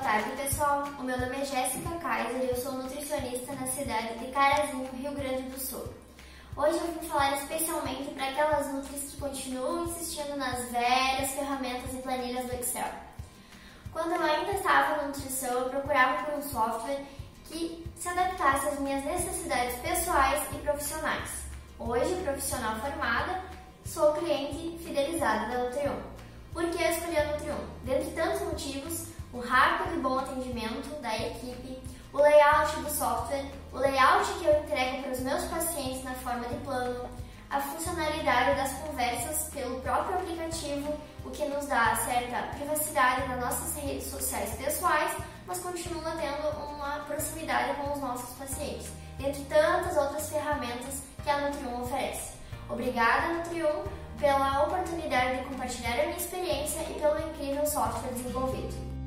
tarde, pessoal. O meu nome é Jéssica Kaiser e eu sou nutricionista na cidade de Carazinho, Rio Grande do Sul. Hoje eu vim falar especialmente para aquelas nutris que continuam insistindo nas velhas ferramentas e planilhas do Excel. Quando eu ainda estava na nutrição, eu procurava por um software que se adaptasse às minhas necessidades pessoais e profissionais. Hoje, profissional formada, sou cliente fidelizada da Nutrium. Por que eu escolhi a Nutrium? Dentre tantos motivos, o rápido e bom atendimento da equipe, o layout do software, o layout que eu entrego para os meus pacientes na forma de plano, a funcionalidade das conversas pelo próprio aplicativo, o que nos dá certa privacidade nas nossas redes sociais pessoais, mas continua tendo uma proximidade com os nossos pacientes, dentre tantas outras ferramentas que a Nutrium oferece. Obrigada, Nutrium, pela oportunidade de compartilhar a minha experiência e pelo incrível software desenvolvido.